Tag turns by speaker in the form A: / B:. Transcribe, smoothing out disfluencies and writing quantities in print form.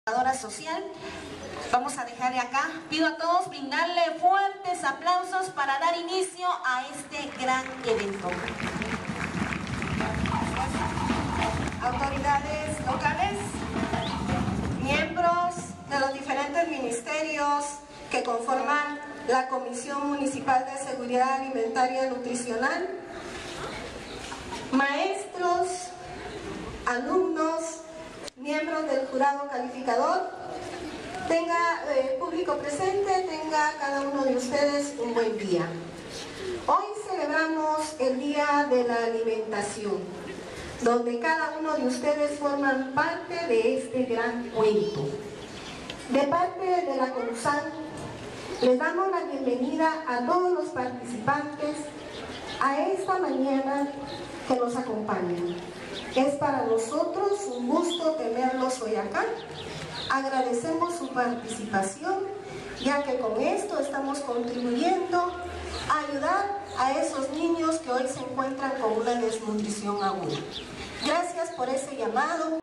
A: Social. Vamos a dejarle acá. Pido a todos brindarle fuertes aplausos para dar inicio a este gran evento.
B: Autoridades locales, miembros de los diferentes ministerios que conforman la Comisión Municipal de Seguridad Alimentaria y Nutricional, maestros, alumnos, miembros del jurado calificador, público presente, tenga cada uno de ustedes un buen día. Hoy celebramos el Día de la Alimentación, donde cada uno de ustedes forman parte de este gran cuento. De parte de la Conusan, les damos la bienvenida a todos los participantes a esta mañana que nos acompañan. Es para nosotros un gusto tenerlos hoy acá. Agradecemos su participación, ya que con esto estamos contribuyendo a ayudar a esos niños que hoy se encuentran con una desnutrición aguda. Gracias por ese llamado.